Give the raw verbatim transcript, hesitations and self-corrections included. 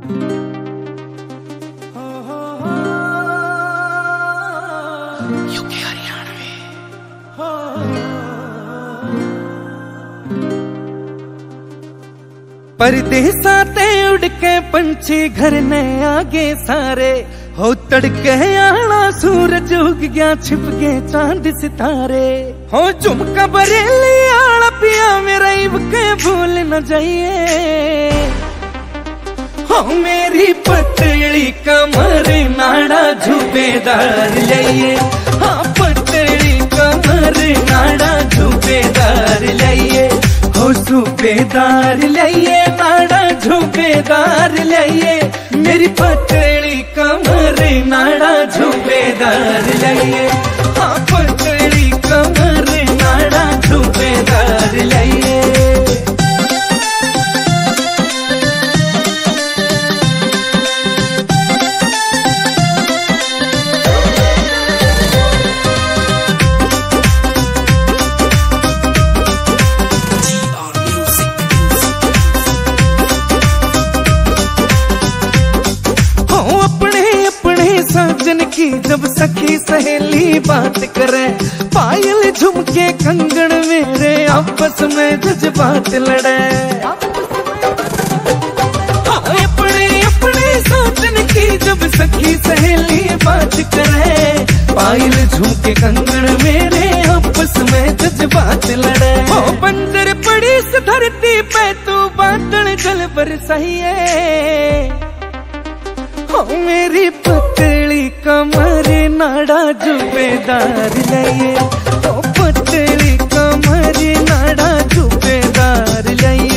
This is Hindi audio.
यूके हरियाणवी परदेसा ते उड़ के पंछी घर ने आगे सारे हो तड़के आना सूरज उग गया छिप गए चांद सितारे हो झुमका बरेली आला पिया मेरा इब के भूल न जाइए हो मेरी पतली कमर नाड़ा झुबेदार लाइए हाँ पतली कमर नाड़ा झुबेदार लाइए हो झुबेदार लाइए नाड़ा झुबेदार लाइए मेरी पतली कमर नाड़ा झुबेदार लाइए हाँ पतली कमर नाड़ा झुबेदार लाइए। साजन की जब सखी सहेली बात करे पायल झुमके कंगन मेरे आपस में जज्बात लड़े अपने अपने साजन की जब सखी सहेली बात करे पायल झुमके कंगन मेरे आपस में जज्बात लड़े ओ बंदर पड़ी इस धरती पे तू बादल जल बरसाइए हो मेरी पतली कमर नाड़ा झुबेदार लाइए ओ पतली कमर नाड़ा झुबेदार लाइए।